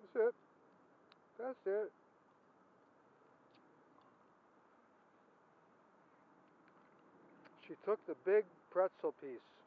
That's it. That's it. She took the big pretzel piece.